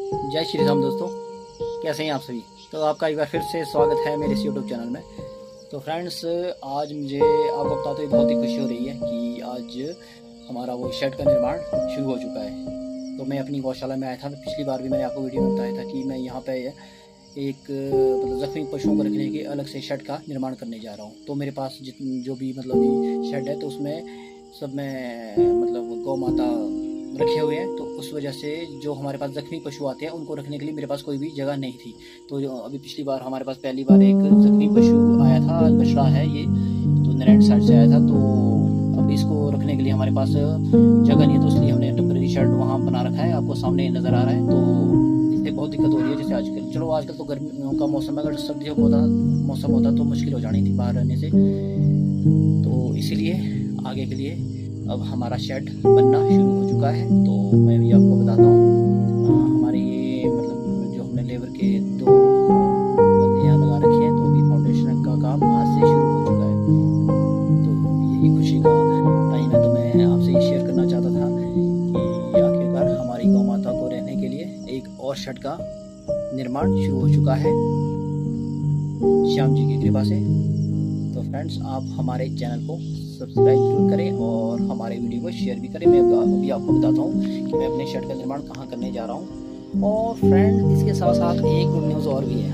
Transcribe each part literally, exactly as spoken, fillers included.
जय श्री राम दोस्तों, कैसे हैं आप सभी। तो आपका एक बार फिर से स्वागत है मेरे इस यूट्यूब चैनल में। तो फ्रेंड्स, आज मुझे आपको बताते हुए बहुत ही खुशी हो रही है कि आज हमारा वो शेड का निर्माण शुरू हो चुका है। तो मैं अपनी गौशाला में आया था। पिछली बार भी मैंने आपको वीडियो में बताया था कि मैं यहाँ पे एक मतलब जख्मी पशुओं को रखने के अलग से शेड का निर्माण करने जा रहा हूँ। तो मेरे पास जितनी जो भी मतलब शेड है तो उसमें सब में मतलब गौ माता रखे हुए हैं। तो उस वजह से जो हमारे पास जख्मी पशु आते हैं उनको रखने के लिए मेरे पास कोई भी जगह नहीं थी। तो अभी पिछली बार हमारे पास पहली बार एक जख्मी पशु आया था, बछड़ा है ये, तो नारायण साइड से आया था। तो अब इसको रखने के लिए हमारे पास जगह नहीं है, तो इसलिए हमने टेम्परेरी शेड वहाँ बना रखा है, आपको सामने नज़र आ रहा है। तो इससे बहुत दिक्कत हो रही है। जैसे आजकल चलो आजकल तो गर्मियों का मौसम है, अगर सर्दियों का मौसम होता तो मुश्किल हो जानी थी बाहर रहने से। तो इसीलिए आगे के लिए अब हमारा शेड बनना शुरू हो चुका है। तो मैं भी आपको बताता हूँ, हमारे ये मतलब जो हमने लेबर के दो बंदे यहाँ लगा रखे हैं, तो अभी फाउंडेशन का काम आज से शुरू हो चुका है। तो यही खुशी का टाइम है। तो मैं आपसे ये शेयर करना चाहता था कि आखिरकार हमारी गौ माता को रहने के लिए एक और शेड का निर्माण शुरू हो चुका है श्याम जी की कृपा से। तो फ्रेंड्स, आप हमारे चैनल को सब्सक्राइब जरूर करें और हमारे वीडियो को शेयर भी करें। मैं अभी आपको बताता हूँ कि मैं अपने शेड का निर्माण कहाँ करने जा रहा हूँ। और फ्रेंड, इसके साथ साथ एक गुड न्यूज़ और भी है।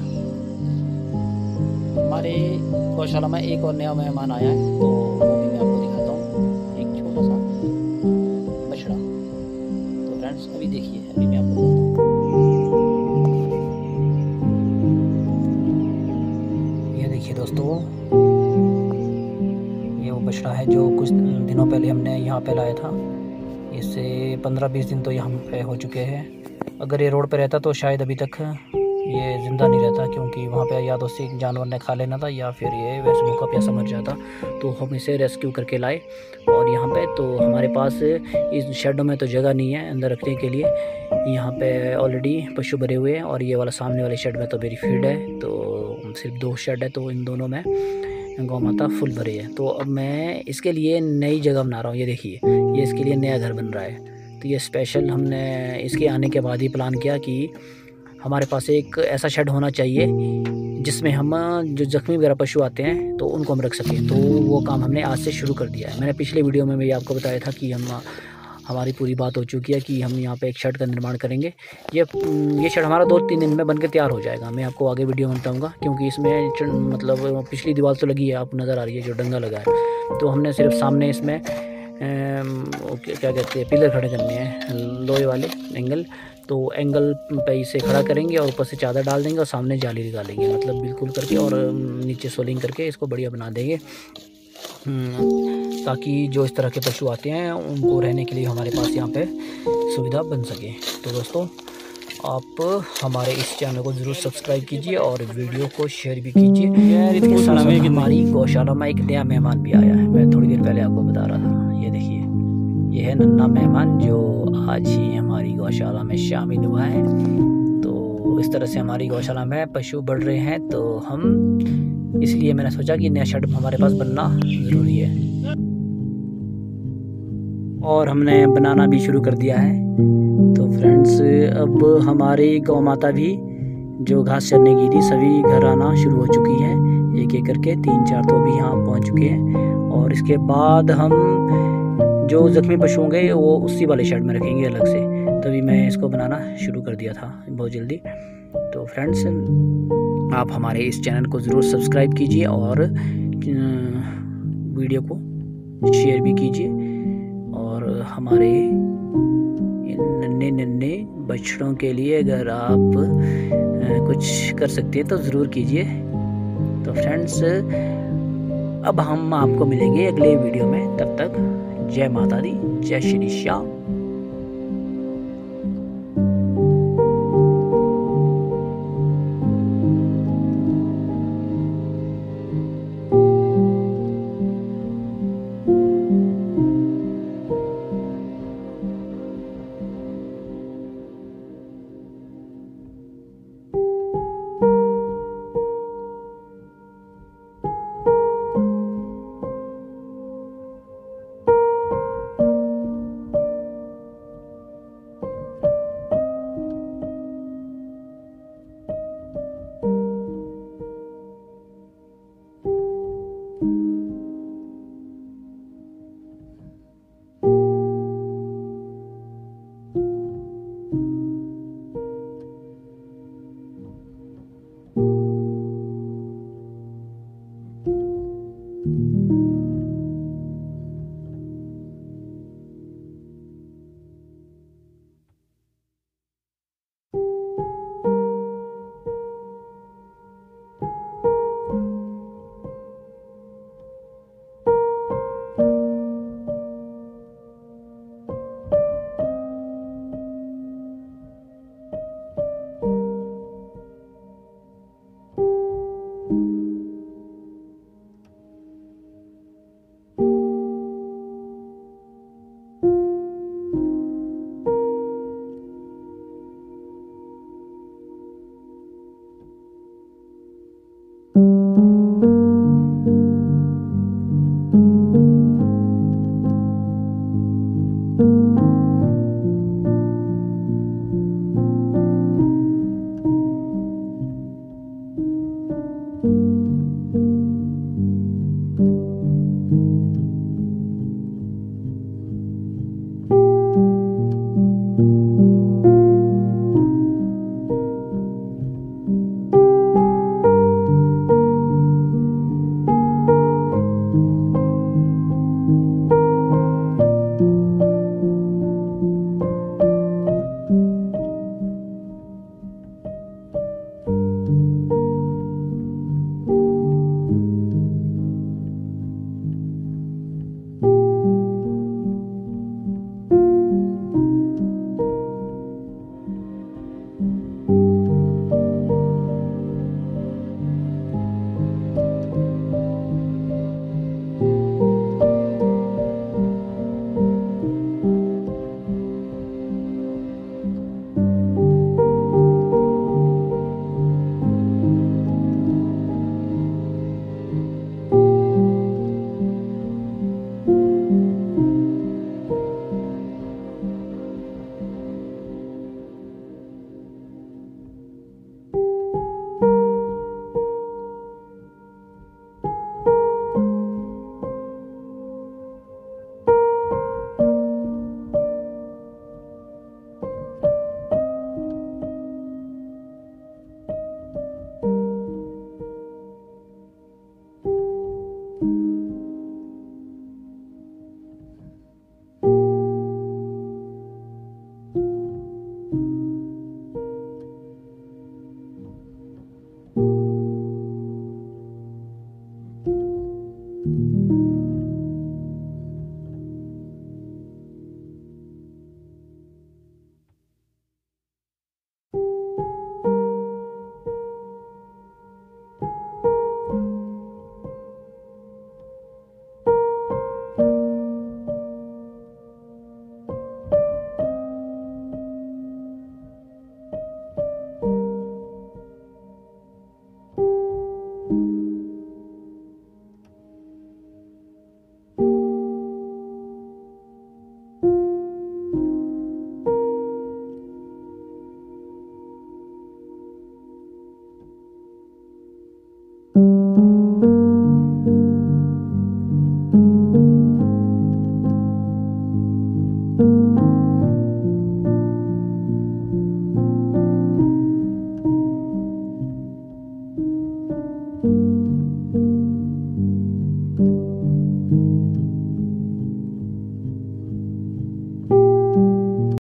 हमारे गौशाला में एक और नया मेहमान आया है, तो वो भी मैं आपको दिखाता हूँ। एक छोटा सा बछड़ा। तो फ्रेंड्स, अभी देखिए, अभी मैं आपको ये देखिए दोस्तों, बछड़ा है जो कुछ दिनों पहले हमने यहाँ पे लाया था। इससे पंद्रह बीस दिन तो यहाँ पे हो चुके हैं। अगर ये रोड पे रहता तो शायद अभी तक ये ज़िंदा नहीं रहता, क्योंकि वहाँ पे या तो उसी जानवर ने खा लेना था या फिर ये वैसे भूखा प्यासा मर जाता। तो हम इसे रेस्क्यू करके लाए और यहाँ पे तो हमारे पास इस शेडों में तो जगह नहीं है अंदर रखने के लिए। यहाँ पे ऑलरेडी पशु भरे हुए हैं और ये वाला सामने वाले शेड में तो मेरी फीड है। तो सिर्फ दो शेड है, तो इन दोनों में गौ माता फुल भरी है। तो अब मैं इसके लिए नई जगह बना रहा हूँ। ये देखिए, ये इसके लिए नया घर बन रहा है। तो ये स्पेशल हमने इसके आने के बाद ही प्लान किया कि हमारे पास एक ऐसा शेड होना चाहिए जिसमें हम जो जख्मी वगैरह पशु आते हैं तो उनको हम रख सकें। तो वो काम हमने आज से शुरू कर दिया है। मैंने पिछले वीडियो में भी आपको बताया था कि हम हमारी पूरी बात हो चुकी है कि हम यहाँ पे एक शेड का निर्माण करेंगे। ये ये शेड हमारा दो तीन दिन में बनकर तैयार हो जाएगा। मैं आपको आगे वीडियो में बताऊँगा, क्योंकि इसमें मतलब पिछली दीवार तो लगी है, आप नज़र आ रही है जो डंगा लगा है। तो हमने सिर्फ सामने इसमें क्या कहते हैं पिलर खड़े करने हैं, लोहे वाले एंगल। तो एंगल पे इसे खड़ा करेंगे और ऊपर से चादर डाल देंगे और सामने जाली डालेंगे, मतलब बिल्कुल करके, और नीचे सोलिंग करके इसको बढ़िया बना देंगे, ताकि जो इस तरह के पशु आते हैं उनको रहने के लिए हमारे पास यहाँ पे सुविधा बन सके। तो दोस्तों, आप हमारे इस चैनल को ज़रूर सब्सक्राइब कीजिए और वीडियो को शेयर भी कीजिए। हमारी गौशाला में एक नया मेहमान भी आया है, मैं थोड़ी देर पहले आपको बता रहा था। ये देखिए, ये है नन्हा मेहमान जो आज ही हमारी गौशाला में शामिल हुआ है। तो इस तरह से हमारी गौशाला में पशु बढ़ रहे हैं, तो हम इसलिए मैंने सोचा कि नया शेड हमारे पास बनना ज़रूरी है। और हमने बनाना भी शुरू कर दिया है। तो फ्रेंड्स, अब हमारी गौ माता भी जो घास चरने की थी सभी घर आना शुरू हो चुकी है, एक एक करके। तीन चार तो अभी यहाँ पहुँच चुके हैं। और इसके बाद हम जो जख्मी पशु होंगे वो उसी वाले शेड में रखेंगे अलग से। तभी मैं इसको बनाना शुरू कर दिया था बहुत जल्दी। तो फ्रेंड्स, आप हमारे इस चैनल को ज़रूर सब्सक्राइब कीजिए और वीडियो को शेयर भी कीजिए। और हमारे नन्हे नन्हे बछड़ों के लिए अगर आप कुछ कर सकते हैं तो ज़रूर कीजिए। तो फ्रेंड्स, अब हम आपको मिलेंगे अगले वीडियो में। तब तक जय माता दी, जय श्री श्याम।